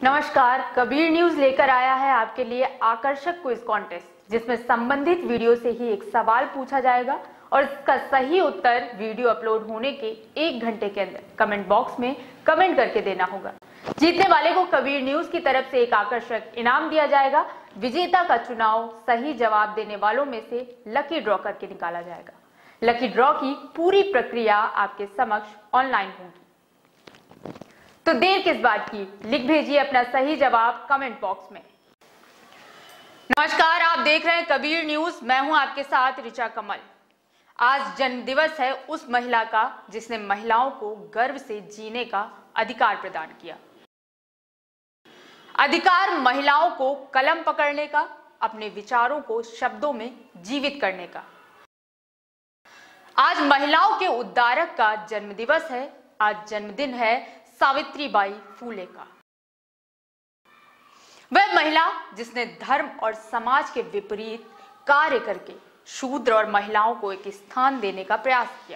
नमस्कार, कबीर न्यूज लेकर आया है आपके लिए आकर्षक क्विज कॉन्टेस्ट, जिसमें संबंधित वीडियो से ही एक सवाल पूछा जाएगा और इसका सही उत्तर वीडियो अपलोड होने के 1 घंटे के अंदर कमेंट बॉक्स में कमेंट करके देना होगा। जीतने वाले को कबीर न्यूज की तरफ से एक आकर्षक इनाम दिया जाएगा। विजेता का चुनाव सही जवाब देने वालों में से लकी ड्रॉ करके निकाला जाएगा। लकी ड्रॉ की पूरी प्रक्रिया आपके समक्ष ऑनलाइन होगी, तो देर किस बात की, लिख भेजिए अपना सही जवाब कमेंट बॉक्स में। नमस्कार, आप देख रहे हैं कबीर न्यूज। मैं हूं आपके साथ ऋचा कमल। आज जन्म दिवस है उस महिला का जिसने महिलाओं को गर्व से जीने का अधिकार प्रदान किया। अधिकार महिलाओं को कलम पकड़ने का, अपने विचारों को शब्दों में जीवित करने का। आज महिलाओं के उद्धारक का जन्म दिवस है। आज जन्मदिन है सावित्रीबाई फूले का। वह महिला जिसने धर्म और समाज के विपरीत कार्य करके शूद्र और महिलाओं को एक स्थान देने का प्रयास किया।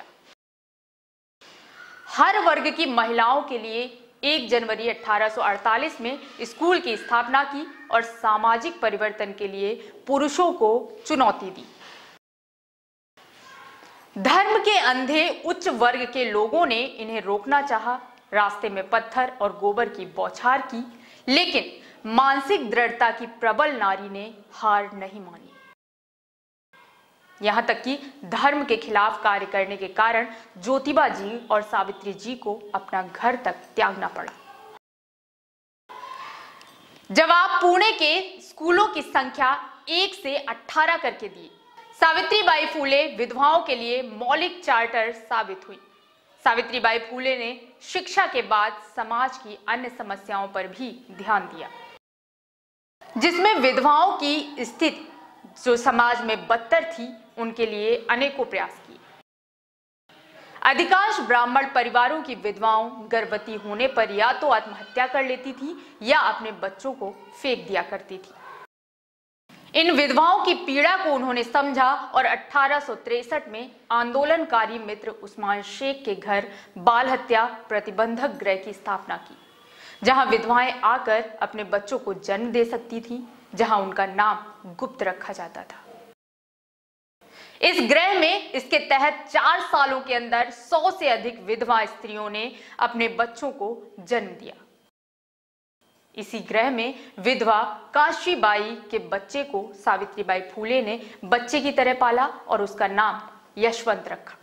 हर वर्ग की महिलाओं के लिए 1 जनवरी 1848 में स्कूल की स्थापना की और सामाजिक परिवर्तन के लिए पुरुषों को चुनौती दी। धर्म के अंधे उच्च वर्ग के लोगों ने इन्हें रोकना चाहा, रास्ते में पत्थर और गोबर की बौछार की, लेकिन मानसिक दृढ़ता की प्रबल नारी ने हार नहीं मानी। यहां तक कि धर्म के खिलाफ कार्य करने के कारण ज्योतिबा जी और सावित्री जी को अपना घर तक त्यागना पड़ा। जब आप पुणे के स्कूलों की संख्या 1 से 18 करके दिए, सावित्रीबाई फूले विधवाओं के लिए मौलिक चार्टर साबित हुई। सावित्रीबाई फूले ने शिक्षा के बाद समाज की अन्य समस्याओं पर भी ध्यान दिया, जिसमें विधवाओं की स्थिति जो समाज में बदतर थी, उनके लिए अनेकों प्रयास किए। अधिकांश ब्राह्मण परिवारों की विधवाओं गर्भवती होने पर या तो आत्महत्या कर लेती थी या अपने बच्चों को फेंक दिया करती थी। इन विधवाओं की पीड़ा को उन्होंने समझा और 1863 में आंदोलनकारी मित्र उस्मान शेख के घर बाल हत्या प्रतिबंधक गृह की स्थापना की, जहां विधवाएं आकर अपने बच्चों को जन्म दे सकती थीं, जहां उनका नाम गुप्त रखा जाता था। इस गृह में इसके तहत 4 सालों के अंदर 100 से अधिक विधवा स्त्रियों ने अपने बच्चों को जन्म दिया। इसी गृह में विधवा काशीबाई के बच्चे को सावित्रीबाई फूले ने बच्चे की तरह पाला और उसका नाम यशवंत रखा।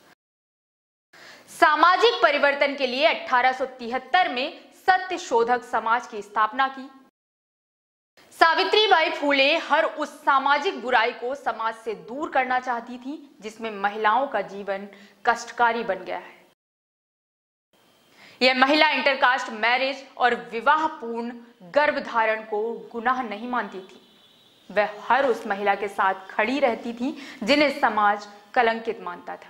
सामाजिक परिवर्तन के लिए 1873 में सत्य शोधक समाज की स्थापना की। सावित्रीबाई फूले हर उस सामाजिक बुराई को समाज से दूर करना चाहती थी जिसमें महिलाओं का जीवन कष्टकारी बन गया है। यह महिला इंटरकास्ट मैरिज और विवाह पूर्ण गर्भधारण को गुनाह नहीं मानती थी। वह हर उस महिला के साथ खड़ी रहती थी जिन्हें समाज कलंकित मानता था।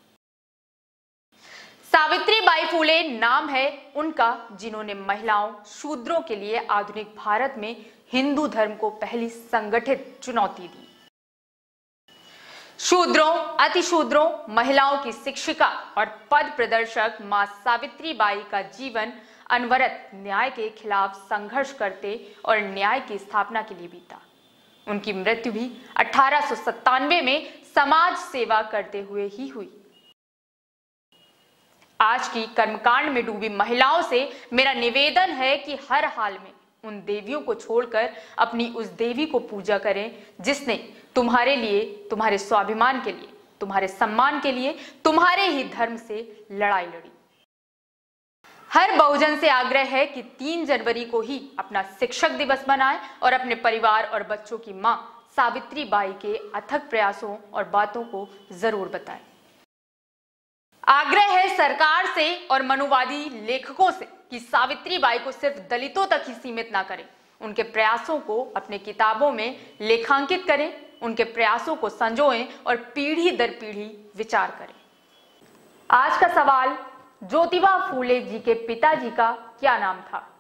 सावित्रीबाई फूले नाम है उनका जिन्होंने महिलाओं शूद्रों के लिए आधुनिक भारत में हिंदू धर्म को पहली संगठित चुनौती दी। शूद्रों, अतिशूद्रों, महिलाओं की शिक्षिका और पद प्रदर्शक मां सावित्रीबाई का जीवन अनवरत न्याय के खिलाफ संघर्ष करते और न्याय की स्थापना के लिए बीता। उनकी मृत्यु भी 1897 में समाज सेवा करते हुए ही हुई। आज की कर्मकांड में डूबी महिलाओं से मेरा निवेदन है कि हर हाल में उन देवियों को छोड़कर अपनी उस देवी को पूजा करें जिसने तुम्हारे लिए, तुम्हारे स्वाभिमान के लिए, तुम्हारे सम्मान के लिए, तुम्हारे ही धर्म से लड़ाई लड़ी। हर बहुजन से आग्रह है कि 3 जनवरी को ही अपना शिक्षक दिवस मनाएं और अपने परिवार और बच्चों की मां सावित्रीबाई के अथक प्रयासों और बातों को जरूर बताएं। आग्रह है सरकार से और मनुवादी लेखकों से कि सावित्रीबाई को सिर्फ दलितों तक ही सीमित ना करें। उनके प्रयासों को अपने किताबों में लेखांकित करें, उनके प्रयासों को संजोएं और पीढ़ी दर पीढ़ी विचार करें। आज का सवाल, ज्योतिबा फूले जी के पिताजी का क्या नाम था?